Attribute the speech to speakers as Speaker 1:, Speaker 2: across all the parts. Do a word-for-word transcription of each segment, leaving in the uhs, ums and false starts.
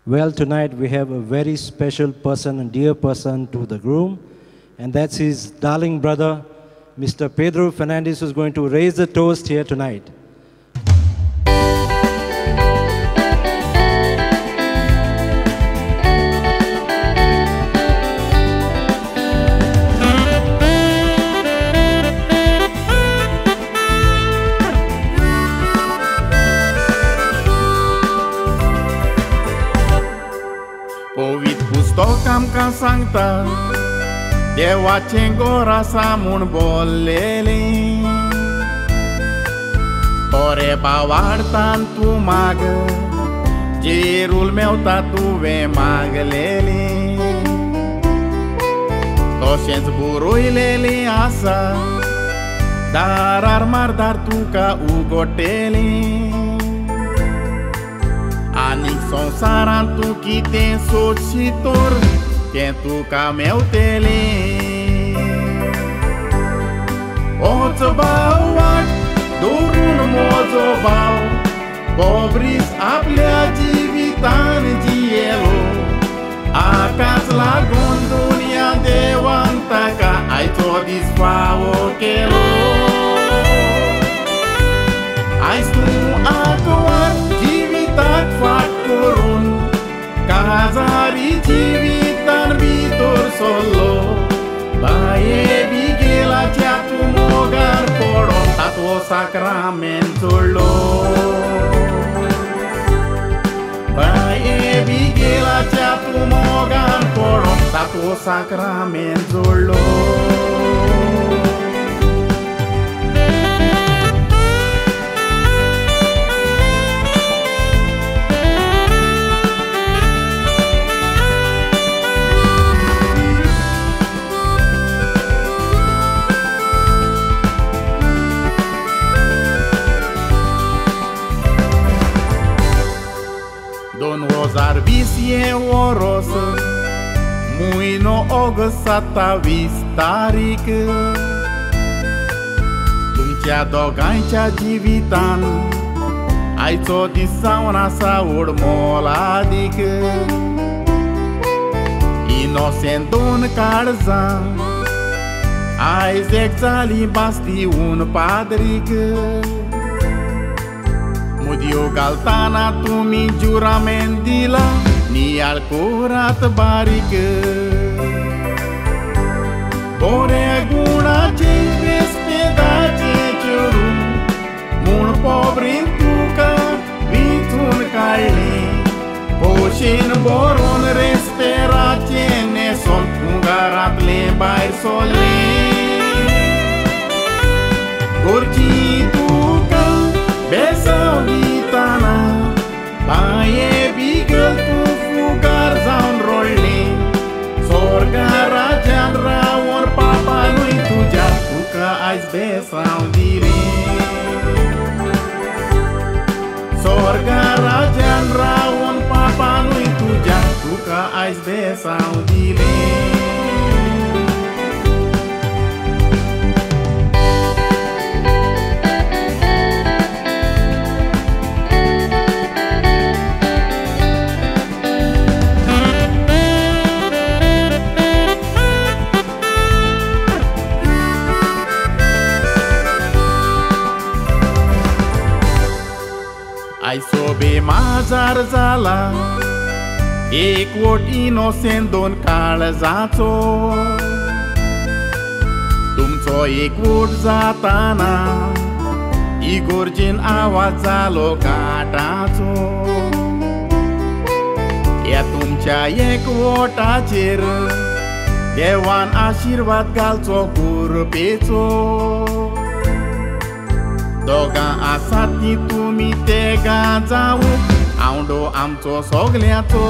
Speaker 1: Well, tonight we have a very special person and dear person to the groom, and that's his darling brother, Mister Pedro Fernandez, who's going to raise the toast here tonight.
Speaker 2: Povit pustokam ka sangta Dewa cengora samun bolele Ore bavartan tu mag Gerul meu tatuve maglele Toșenț buruilele asa Dar armar dar tu ca ugotele Anic sonsaran tu kiten soțitor Pentru ca meu tele Oță bauac, dorun mozo bau Pobris aplea givitan gielo Acas la gondunia de wantaca Ai to disfao kelo Ai stu atuan givitat fac corun Cazari givitan vitor solo Baie bigela ceatu mogar poron Tatuo sacramentolo Baie bigela ceatu mogar poron Tatuo sacramentolo Don rozar visie orosă Muino ogăsata vistarik Tuncea dogancea givitan Ai țo di sauna sa urmoladik Inocentun carzan Ai zecțali basti un padric Mudio galtana tu mi giuramendila Ni al curat baric Bore guna ce vespeda ce ciuru Mun pobrin tuca vitun caile Poșin boron respera ce ne son Ungarat le bair sole Gorgi tuca Besau ditana Baie bigel tu fugar zaun rolle Sorgara janra or papa lui tu jar Tu ca ais besau dire Sorgara janra or papa lui tu jar Tu ca ais besau dire Ai sobe mazar zala Ek vot innocent don kaळजाचो तुमचो एक वोट जाताना इगोर्जीन आवाज जालो काटाचो या तुमच्या एक वोटाचेर देवान आशीर्वाद घालचो कुरपेचो दोगां आसात ती तुमी तेगा जावू आवडो आमचो सोगल्याचो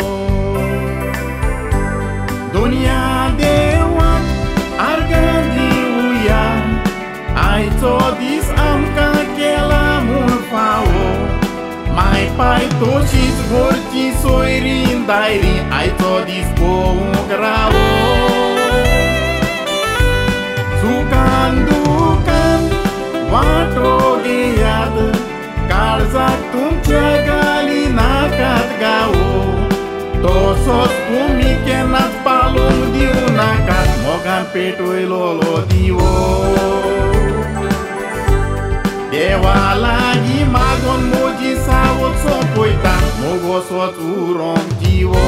Speaker 2: दुनिया देवाक आर्गां दिवया आयचो दीस आमकां केला म्हूण फावो माय पाय तोशीच घरची सोयरीन दायरी आयचो दीस पळोवंक रावो सुखान दुखान वाटो घेयात काळजाक तुमच्या गाली नाकात गावो Tosos umi kenas palung diunakan mogan petoi lolo diwo. Dewa lagi magon moji sawot sopoita mogosot urong jiwo.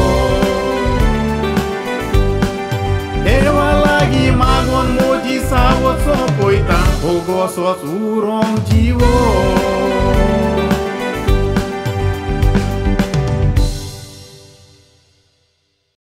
Speaker 2: Dewa lagi magon moji sawot sopoita mogosot urong jiwo.